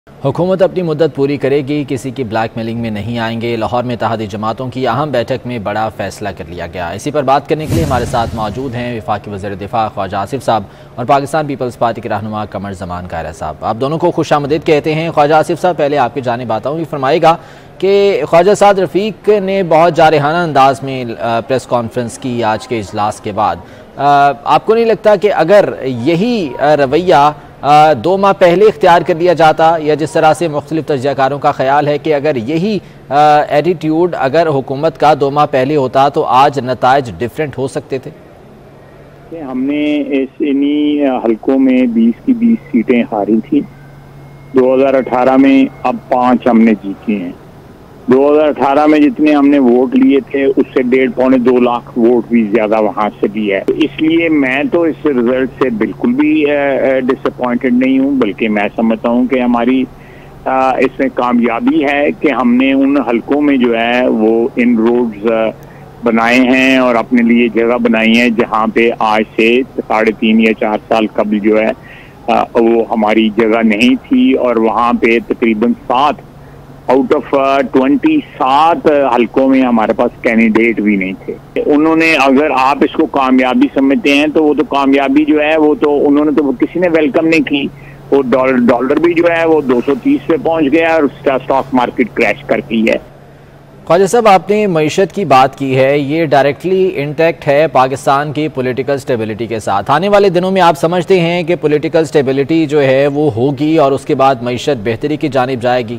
हुकूमत अपनी मुद्दत पूरी करेगी, किसी की ब्लैकमेलिंग में नहीं आएंगे। लाहौर में इत्तेहादी जमातों की अहम बैठक में बड़ा फैसला कर लिया गया। इसी पर बात करने के लिए हमारे साथ मौजूद हैं वफाकी वज़ीर दिफा ख्वाजा आसिफ साहब और पाकिस्तान पीपल्स पार्टी के रहनुमा कमर ज़मान कायरा साहब। आप दोनों को खुशामदीद कहते हैं। ख्वाजा आसिफ साहब, पहले आपकी जानिब आता हूँ, ये फरमाएगा कि ख्वाजा साद रफ़ीक ने बहुत जारहाना अंदाज में प्रेस कॉन्फ्रेंस की आज के इजलास के बाद। आपको नहीं लगता कि अगर यही रवैया 2 माह पहले इख्तियार कर लिया जाता, या जिस तरह से मुख्तलिफ तजज़ियाकारों का ख्याल है कि अगर यही एटीट्यूड अगर हुकूमत का 2 माह पहले होता तो आज नताइज डिफरेंट हो सकते थे? हमने इन्हीं हलकों में 20 की 20 सीटें हारी थी 2018 में, अब 5 हमने जीती हैं। 2018 में जितने हमने वोट लिए थे उससे 1.5-2 लाख वोट भी ज्यादा वहां से भी है। इसलिए मैं तो इस रिजल्ट से बिल्कुल भी डिसअपॉइंटेड नहीं हूं, बल्कि मैं समझता हूं कि हमारी इसमें कामयाबी है कि हमने उन हलकों में जो है वो इन रोड्स बनाए हैं और अपने लिए जगह बनाई है जहां पे आज से 3.5 या 4 साल कबल जो है वो हमारी जगह नहीं थी, और वहां पे तकरीबन 7 आउट ऑफ 27 हलकों में हमारे पास कैंडिडेट भी नहीं थे। उन्होंने, अगर आप इसको कामयाबी समझते हैं तो वो तो कामयाबी जो है वो तो उन्होंने तो किसी ने वेलकम नहीं की। वो डॉलर भी जो है वो 230 पे पहुंच गया और स्टॉक मार्केट क्रैश कर गई है। ख्वाजा साहब, आपने मईशत की बात की है, ये डायरेक्टली इंटैक्ट है पाकिस्तान की पॉलिटिकल स्टेबिलिटी के साथ। आने वाले दिनों में आप समझते हैं कि पॉलिटिकल स्टेबिलिटी जो है वो होगी और उसके बाद मईशत बेहतरी की जानिब जाएगी?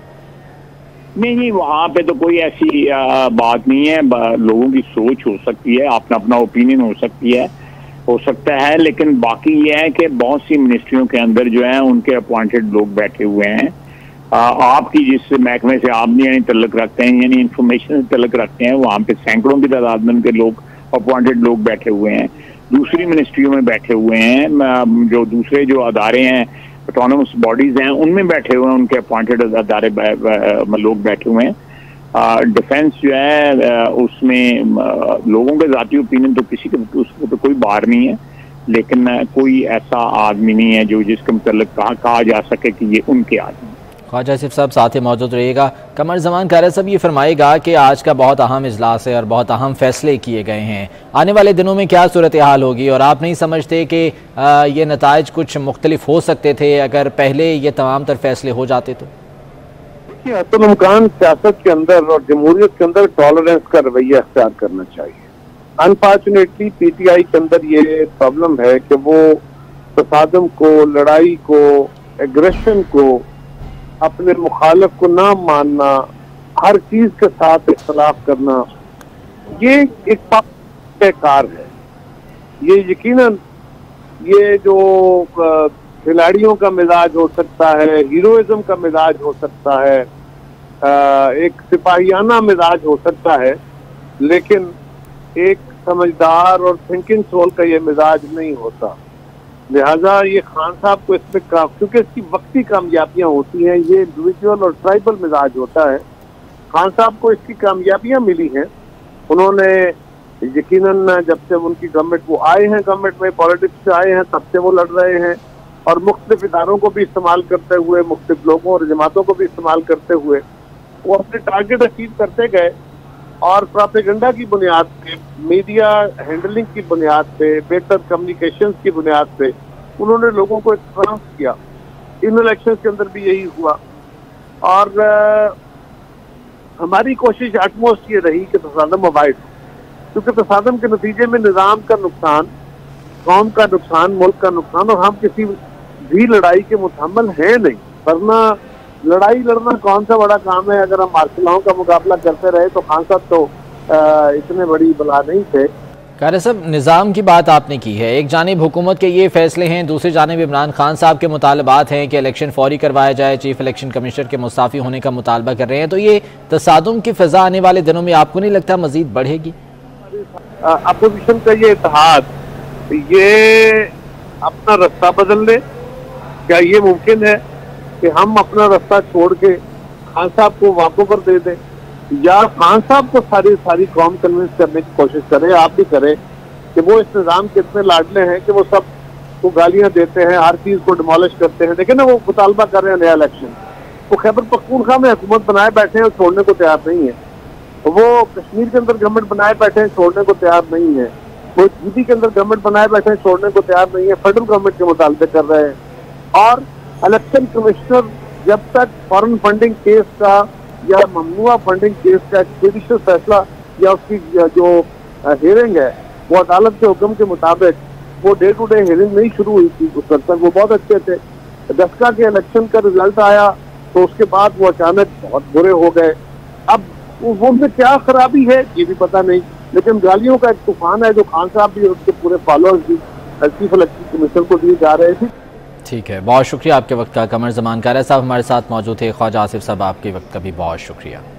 नहीं, वहाँ पे तो कोई ऐसी बात नहीं है। लोगों की सोच हो सकती है, अपना अपना ओपिनियन हो सकता है, लेकिन बाकी ये है कि बहुत सी मिनिस्ट्रियों के अंदर जो है उनके अपॉइंटेड लोग बैठे हुए हैं। आपकी जिस महकमे से आप यानी तल्लुक रखते हैं, यानी इंफॉर्मेशन से तल्लुक रखते हैं, वहाँ पे सैकड़ों की तादाद में उनके लोग, अपॉइंटेड लोग बैठे हुए हैं। दूसरी मिनिस्ट्रियों में बैठे हुए हैं, जो दूसरे जो अदारे हैं, ऑटोनमस बॉडीज हैं, उनमें बैठे हुए हैं, उनके अपॉइंटेड अदारे लोग बैठे हुए हैं। डिफेंस जो है उसमें लोगों के ज़ाती ओपिनियन तो किसी के उसको तो कोई बाहर नहीं है, लेकिन कोई ऐसा आदमी नहीं है जो जिसके मतलब कहा जा सके कि ये उनके आदमी। ख्वाजा आसिफ साहब साथ ही मौजूद रहिएगा। कमर ज़मान कायरा साहब, ये फरमाएगा कि आज का बहुत अहम इजलास है और बहुत अहम फैसले किए गए हैं। आने वाले दिनों में क्या सूरत हाल होगी, और आप नहीं समझते कि ये नताइज कुछ मुख्तलिफ हो सकते थे अगर पहले ये तमाम तर फैसले हो जाते तो? असल इम्कान सियासत के अंदर और जमहूरियत के अंदर टॉलरेंस का रवैया अख्तियार करना चाहिए। अनफॉर्चुनेटली PTI के अंदर ये प्रॉब्लम है कि वो तसादम को, लड़ाई को, एग्रेशन को, अपने मुखालिफ को ना मानना, हर चीज के साथ इख्तलाफ करना, ये एक बेकार है। ये यकीनन ये जो खिलाड़ियों का मिजाज हो सकता है, हीरोइज्म का मिजाज हो सकता है, एक सिपाहियाना मिजाज हो सकता है, लेकिन एक समझदार और थिंकिंग सोल का ये मिजाज नहीं होता। लिहाजा ये खान साहब को इसमें क्योंकि इसकी वक्ती कामयाबियां होती हैं, ये इंडिविजुअल और ट्राइबल मिजाज होता है। खान साहब को इसकी कामयाबियां मिली हैं। उन्होंने यकीनन जब से उनकी गवर्नमेंट वो आए हैं, गवर्नमेंट में पॉलिटिक्स से आए हैं, तब से वो लड़ रहे हैं, और मुख्तलिफ इदारों को भी इस्तेमाल करते हुए, मुख्तलिफ लोगों और जमातों को भी इस्तेमाल करते हुए वो अपने टारगेट अचीव करते गए। और प्रोपेगेंडा की बुनियाद पे, मीडिया हैंडलिंग की बुनियाद पे, बेहतर कम्युनिकेशन की बुनियाद पे उन्होंने लोगों को ट्रांस किया। इन इलेक्शन के अंदर भी यही हुआ, और हमारी कोशिश एटमोस्ट ये रही कि तसादम अवॉइड, क्योंकि तसादम के नतीजे में निज़ाम का नुकसान, कौम का नुकसान, मुल्क का नुकसान, और हम किसी भी लड़ाई के मुतहम्मिल हैं नहीं। वरना लड़ाई लड़ना कौन सा बड़ा काम है? अगर हम मार्शलाओं का मुकाबला करते रहे तो खान साहब तो इतने बड़ी बला नहीं थे। कायरा साहब, निज़ाम की बात आपने की है, एक जानिब हुकूमत के ये फैसले हैं, दूसरी जानिब इमरान खान साहब के मुतालबात हैं कि इलेक्शन फौरी करवाया जाए, चीफ इलेक्शन कमिश्नर के मुस्ताफ़ी होने का मुतालबा कर रहे हैं। तो ये तसादुम की फिजा आने वाले दिनों में आपको नहीं लगता मजीद बढ़ेगी? अपोजिशन का ये इत्तेहाद, ये अपना रास्ता बदल ले? क्या ये मुमकिन है कि हम अपना रास्ता छोड़ के खान साहब को वापस पर दे दें, या खान साहब को सारी कौम कन्विंस करने की कोशिश करें, आप भी करें, कि वो इस निज़ाम के इतने लाडले हैं कि वो सब वो गालियां देते हैं, हर चीज को डिमोलिश करते हैं। देखिए ना, वो मुतालबा कर रहे हैं नया इलेक्शन, वो खैबर पख्तूनख्वा में हुकूमत बनाए बैठे हैं, छोड़ने को तैयार नहीं है। वो कश्मीर के अंदर गवर्नमेंट बनाए बैठे हैं, छोड़ने को तैयार नहीं है। वो यूपी के अंदर गवर्नमेंट बनाए बैठे हैं, छोड़ने को तैयार नहीं है। फेडरल गवर्नमेंट के मुतालबे कर रहे हैं। और इलेक्शन कमिश्नर जब तक फॉरेन फंडिंग केस का या ममनुआ फंडिंग केस का जुडिशियल फैसला या उसकी जो हियरिंग है वो अदालत के हुक्म के मुताबिक, वो डे टू डे हियरिंग नहीं शुरू हुई थी उस वक्त तक, वो बहुत अच्छे थे। दसका के इलेक्शन का रिजल्ट आया तो उसके बाद वो अचानक बहुत बुरे हो गए। अब उनमें क्या खराबी है ये भी पता नहीं, लेकिन गालियों का एक तूफान है जो खान साहब भी उसके पूरे फॉलोअर्स भी चीफ इलेक्शन कमीशन को दिए जा रहे थे। ठीक है, बहुत शुक्रिया आपके वक्त का। कमर जमान कारया साहब हमारे साथ मौजूद थे। ख्वाजा आसिफ साहब, आपके वक्त का भी बहुत शुक्रिया।